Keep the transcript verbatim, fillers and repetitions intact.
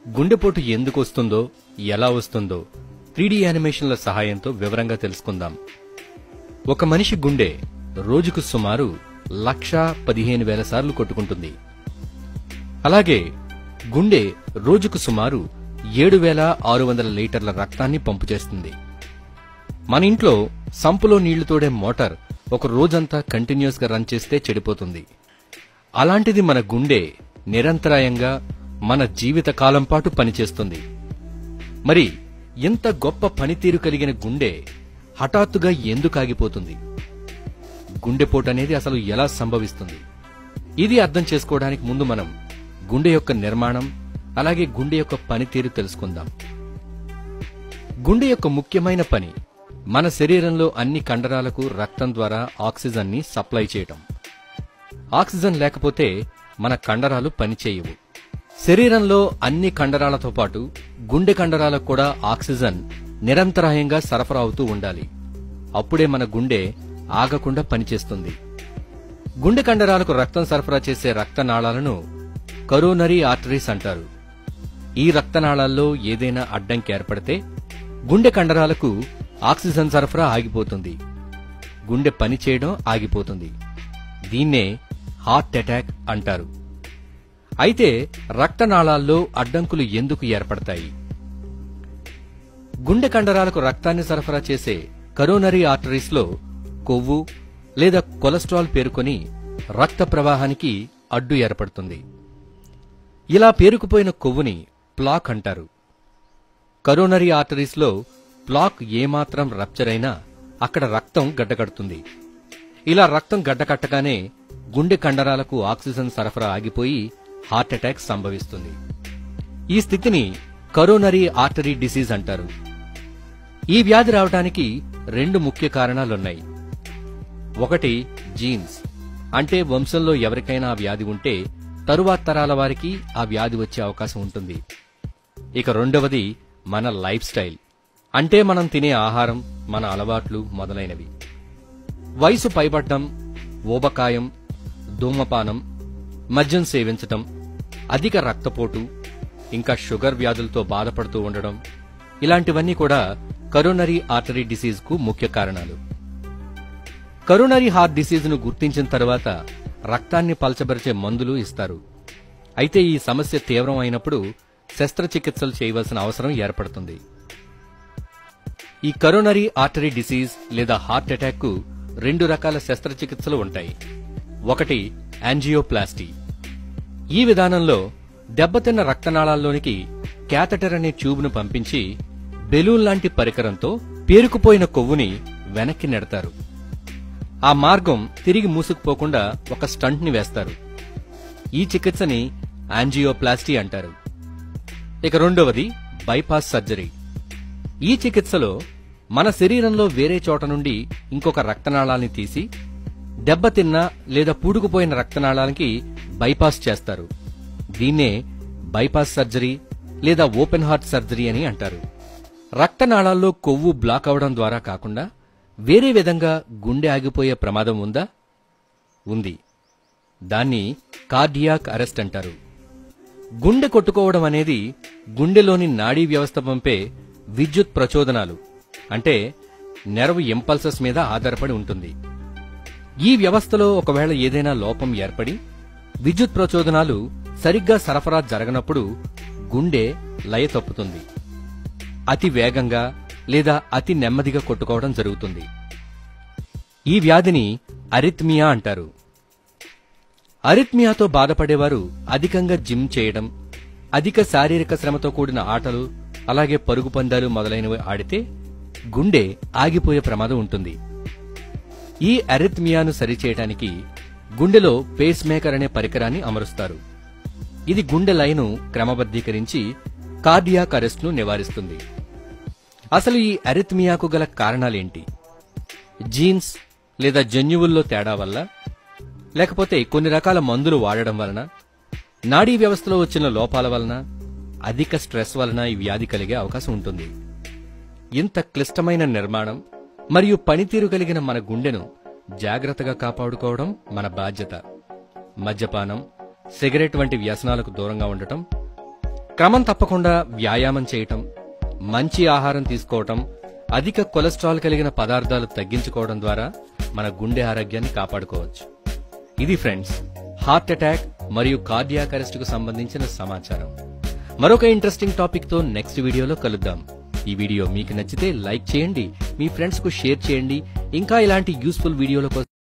గుండెపోటు ఎందుకు వస్తుందో, ఎలా వస్తుందో త్రీడీ యానిమేషన్ల సహాయంతో వివరంగా తెలుసుకుందాం. ఒక మనిషి గుండె రోజుకు సుమారు లక్షా పదిహేను వేల సార్లు కొట్టుకుంటుంది. అలాగే గుండె రోజుకు సుమారు ఏడు వేల ఆరు వందల లీటర్ల రక్తాన్ని పంపు చేస్తుంది. మన ఇంట్లో సంపులో నీళ్లు తోడే మోటార్ ఒక రోజంతా కంటిన్యూస్ గా రన్ చేస్తే చెడిపోతుంది. అలాంటిది మన గుండె నిరంతరాయంగా మన జీవిత కాలం పాటు పనిచేస్తుంది. మరి ఇంత గొప్ప పనితీరు కలిగిన గుండె హఠాత్తుగా ఎందుకు ఆగిపోతుంది? గుండెపోటు అనేది అసలు ఎలా సంభవిస్తుంది? ఇది అర్థం చేసుకోవడానికి ముందు మనం గుండె యొక్క నిర్మాణం అలాగే గుండె యొక్క పనితీరు తెలుసుకుందాం. గుండె యొక్క ముఖ్యమైన పని మన శరీరంలో అన్ని కండరాలకు రక్తం ద్వారా ఆక్సిజన్ ని సప్లై చేయటం. ఆక్సిజన్ లేకపోతే మన కండరాలు పనిచేయవు. శరీరంలో అన్ని కండరాలతో పాటు గుండె కండరాలకు కూడా ఆక్సిజన్ నిరంతరాయంగా సరఫరా అవుతూ ఉండాలి. అప్పుడే మన గుండె ఆగకుండా పనిచేస్తుంది. గుండె కండరాలకు రక్తం సరఫరా చేసే రక్తనాళాలను కరోనరీ ఆర్టరీస్ అంటారు. ఈ రక్తనాళాల్లో ఏదైనా అడ్డంకి ఏర్పడితే గుండె కండరాలకు ఆక్సిజన్ సరఫరా ఆగిపోతుంది. గుండె పనిచేయడం ఆగిపోతుంది. దీన్నే హార్ట్ అటాక్ అంటారు. అయితే రక్తనాళాల్లో అడ్డంకులు ఎందుకు ఏర్పడతాయి? గుండె కండరాలకు రక్తాన్ని సరఫరా చేసే కరోనరీ ఆర్టరీస్ లో కొవ్వు లేదా కొలెస్ట్రాల్ పేరుకొని రక్త ప్రవాహానికి అడ్డు ఏర్పడుతుంది. ఇలా పేరుకుపోయిన కొవ్వుని ప్లాక్ అంటారు. కరోనరీ ఆర్టరీస్ లో ప్లాక్ ఏమాత్రం రప్చర్ అయినా అక్కడ రక్తం గడ్డకడుతుంది. ఇలా రక్తం గడ్డకట్టగానే గుండె కండరాలకు ఆక్సిజన్ సరఫరా ఆగిపోయి హార్ట్ అటాక్ సంభవిస్తుంది. ఈ స్థితిని కరోనరీ ఆర్టరీ డిసీజ్ అంటారు. ఈ వ్యాధి రావడానికి రెండు ముఖ్య కారణాలున్నాయి. ఒకటి జీన్స్, అంటే వంశంలో ఎవరికైనా ఆ వ్యాధి ఉంటే తరువాత తరాల వారికి ఆ వ్యాధి వచ్చే అవకాశం ఉంటుంది. ఇక రెండవది మన లైఫ్ స్టైల్, అంటే మనం తినే ఆహారం, మన అలవాట్లు మొదలైనవి. వయసు పైబడ్డం, ఊబకాయం, ధూమపానం, మద్యం సేవించటం, అధిక రక్తపోటు, ఇంకా షుగర్ వ్యాధులతో బాధపడుతూ ఉండడం, ఇలాంటివన్నీ కూడా కరోనరీ ఆర్టరీ డిసీజ్ కు ముఖ్య కారణాలు. కరోనరీ హార్ట్ డిసీజ్ ను గుర్తించిన తర్వాత రక్తాన్ని పలచబరిచే మందులు ఇస్తారు. అయితే ఈ సమస్య తీవ్రం అయినప్పుడు శస్త్రచికిత్సలు చేయవలసిన అవసరం ఏర్పడుతుంది. ఈ కరోనరీ ఆర్టరీ డిసీజ్ లేదా హార్ట్ అటాక్ కు రెండు రకాల శస్త్రచికిత్సలు ఉంటాయి. ఒకటి యాంజియోప్లాస్టీ. ఈ విధానంలో దెబ్బతిన్న రక్తనాళాల్లోనికి క్యాథెటర్ అనే ట్యూబ్ను పంపించి బెలూన్ లాంటి పరికరంతో పేరుకుపోయిన కొవ్వుని వెనక్కి నెడతారు. ఆ మార్గం తిరిగి మూసుకుపోకుండా ఒక స్టంట్ ని వేస్తారు. ఈ చికిత్సని యాంజియోప్లాస్టీ అంటారు. ఇక రెండవది బైపాస్ సర్జరీ. ఈ చికిత్సలో మన శరీరంలో వేరే చోట నుండి ఇంకొక రక్తనాళాన్ని తీసి దెబ్బతిన్న లేదా పూడుకుపోయిన రక్తనాళానికి బైపాస్ చేస్తారు. దీన్నే బైపాస్ సర్జరీ లేదా ఓపెన్ హార్ట్ సర్జరీ అని అంటారు. రక్తనాళాల్లో కొవ్వు బ్లాక్ అవడం ద్వారా కాకుండా వేరే విధంగా గుండె ఆగిపోయే ప్రమాదం ఉందా? ఉంది. దాన్ని కార్డియాక్ అరెస్ట్ అంటారు. గుండె కొట్టుకోవడం అనేది గుండెలోని నాడీ వ్యవస్థ పంపే విద్యుత్ ప్రచోదనాలు, అంటే నెర్వ్ ఇంపల్సెస్ మీద ఆధారపడి ఉంటుంది. ఈ వ్యవస్థలో ఒకవేళ ఏదైనా లోపం ఏర్పడి విద్యుత్ ప్రచోదనాలు సరిగ్గా సరఫరా జరగనప్పుడు గుండె లయ తప్పుతుంది. అతి వేగంగా లేదా అతి నెమ్మదిగా కొట్టుకోవడం జరుగుతుంది. ఈ వ్యాధిని అరిథ్మియా అంటారు. అరిథ్మియాతో బాధపడేవారు అధికంగా జిమ్ చేయడం, అధిక శారీరక శ్రమతో కూడిన ఆటలు, అలాగే పరుగు పందాలు మొదలైనవి ఆడితే గుండె ఆగిపోయే ప్రమాదం ఉంటుంది. ఈ అరిథ్మియాను సరిచేయడానికి గుండెలో పేస్ మేకర్ అనే పరికరాన్ని అమరుస్తారు. ఇది గుండె లయను క్రమబద్ధీకరించి కార్డియాక్ అరెస్ట్ ను నివారిస్తుంది. అసలు ఈ అరిథ్మియాకు గల కారణాలేంటి? జీన్స్ లేదా జన్యువుల్లో తేడా వల్ల, లేకపోతే కొన్ని రకాల మందులు వాడడం వలన, నాడీ వ్యవస్థలో వచ్చిన లోపాల వలన, అధిక స్ట్రెస్ వలన ఈ వ్యాధి కలిగే అవకాశం ఉంటుంది. ఇంత క్లిష్టమైన నిర్మాణం మరియు పనితీరు కలిగిన మన గుండెను జాగ్రత్తగా కాపాడుకోవడం మన బాధ్యత. మద్యపానం, సిగరెట్ వంటి వ్యసనాలకు దూరంగా ఉండటం, క్రమం తప్పకుండా వ్యాయామం చేయటం, మంచి ఆహారం తీసుకోవటం, అధిక కొలెస్ట్రాల్ కలిగిన పదార్థాలు తగ్గించుకోవడం ద్వారా మన గుండె ఆరోగ్యాన్ని కాపాడుకోవచ్చు. ఇది ఫ్రెండ్స్ హార్ట్ అటాక్ మరియు కార్డియాక్ అరెస్ట్ కు సంబంధించిన సమాచారం. మరొక ఇంట్రెస్టింగ్ టాపిక్ తో నెక్స్ట్ వీడియోలో కలుద్దాం. ఈ వీడియో మీకు నచ్చితే లైక్ చేయండి, మీ ఫ్రెండ్స్ కు షేర్ చేయండి. ఇంకా ఇలాంటి యూస్ఫుల్ వీడియోల కోసం